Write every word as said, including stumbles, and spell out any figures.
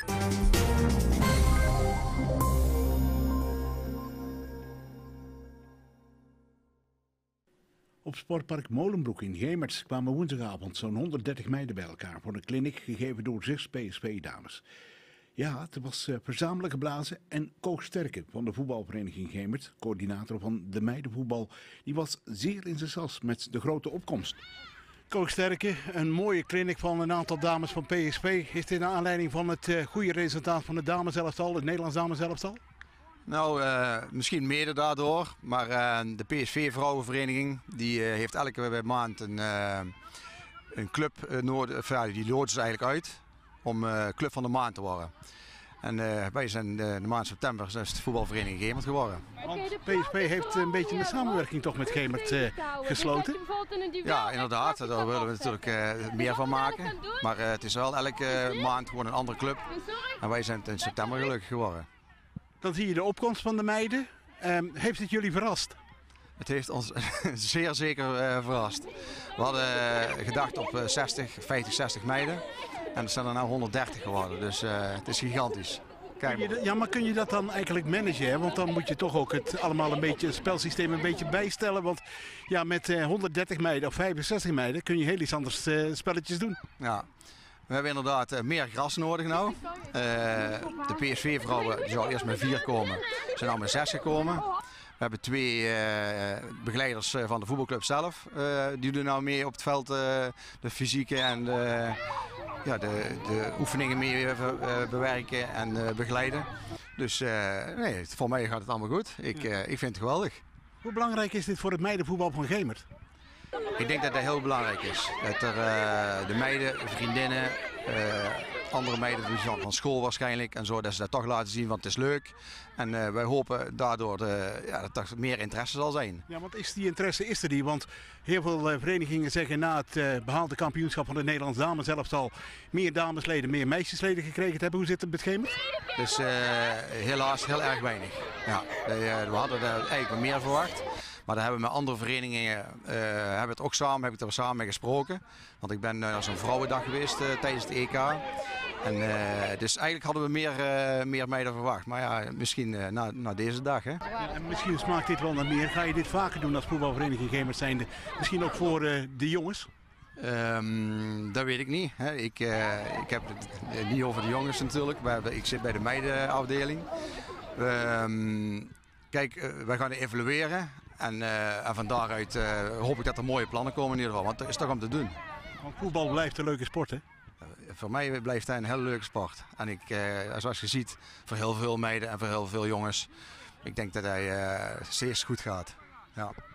Op sportpark Molenbroek in Gemert kwamen woensdagavond zo'n honderddertig meiden bij elkaar voor een clinic gegeven door zes P S V-dames. Ja, het was uh, verzamelen geblazen en Koos Sterke van de voetbalvereniging Gemert, coördinator van de meidenvoetbal, die was zeer in zijn sas met de grote opkomst. Koos Sterke, een mooie clinic van een aantal dames van P S V. Is dit naar aanleiding van het uh, goede resultaat van het dameselftal, het Nederlands dameselftal? Nou, uh, misschien mede daardoor, maar uh, de P S V-vrouwenvereniging die uh, heeft elke maand een, uh, een club, uh, noord, uh, die loodsen ze eigenlijk uit om uh, club van de maand te worden. En uh, wij zijn uh, de maand september dus de voetbalvereniging Gemert geworden. Want P S V heeft een beetje een samenwerking toch met Gemert uh, gesloten? Ja, inderdaad, daar willen we natuurlijk uh, meer van maken. Maar uh, het is wel elke maand gewoon een andere club en wij zijn in september gelukkig geworden. Dan zie je de opkomst van de meiden. Um, heeft het jullie verrast? Het heeft ons zeer zeker uh, verrast. We hadden uh, gedacht op uh, zestig, vijftig, zestig meiden. En er zijn er nu honderddertig geworden. Dus uh, het is gigantisch. Kijk maar. Ja, maar kun je dat dan eigenlijk managen? Hè? Want dan moet je toch ook het allemaal een beetje, het spelsysteem een beetje bijstellen. Want ja, met uh, honderddertig meiden of vijfenzestig meiden kun je heel iets anders uh, spelletjes doen. Ja. We hebben inderdaad uh, meer gras nodig nou. Uh, de P S V-vrouwen zouden eerst met vier komen. Ze zijn nu met zes gekomen. We hebben twee uh, begeleiders van de voetbalclub zelf. Uh, die doen nou mee op het veld uh, de fysieke en de, ja, de, de oefeningen mee uh, bewerken en uh, begeleiden. Dus uh, nee, voor mij gaat het allemaal goed. Ik, uh, ik vind het geweldig. Hoe belangrijk is dit voor het meidenvoetbal van Gemert? Ik denk dat dat heel belangrijk is. Dat er uh, de meiden, vriendinnen, uh, andere meiden van school waarschijnlijk en zo, dat ze dat toch laten zien, want het is leuk. En uh, wij hopen daardoor de, ja, dat er meer interesse zal zijn. Ja, want is die interesse is er die? Want heel veel uh, verenigingen zeggen na het uh, behaalde kampioenschap van het Nederlands dameselftal meer damesleden, meer meisjesleden gekregen te hebben. Hoe zit het met Gemert? Dus uh, helaas heel erg weinig. Ja, we, we hadden er eigenlijk meer verwacht. Maar daar hebben we met andere verenigingen uh, hebben het ook samen, heb ik er samen mee gesproken. Want ik ben naar zo'n vrouwendag geweest uh, tijdens het E K. En, uh, dus eigenlijk hadden we meer, uh, meer meiden verwacht. Maar ja, misschien uh, na, na deze dag. Hè. Ja, en misschien smaakt dit wel naar meer. Ga je dit vaker doen als voetbalvereniging Gemert zijnde? Misschien ook voor uh, de jongens? Um, dat weet ik niet. Hè. Ik, uh, ik heb het niet over de jongens natuurlijk. Ik zit bij de meidenafdeling. Um, kijk, uh, wij gaan evalueren. En, uh, en van daaruit uh, hoop ik dat er mooie plannen komen in ieder geval, want dat is toch om te doen. Want voetbal blijft een leuke sport, hè? Uh, voor mij blijft het een hele leuke sport. En ik, uh, zoals je ziet, voor heel veel meiden en voor heel veel jongens, ik denk dat hij uh, zeer goed gaat. Ja.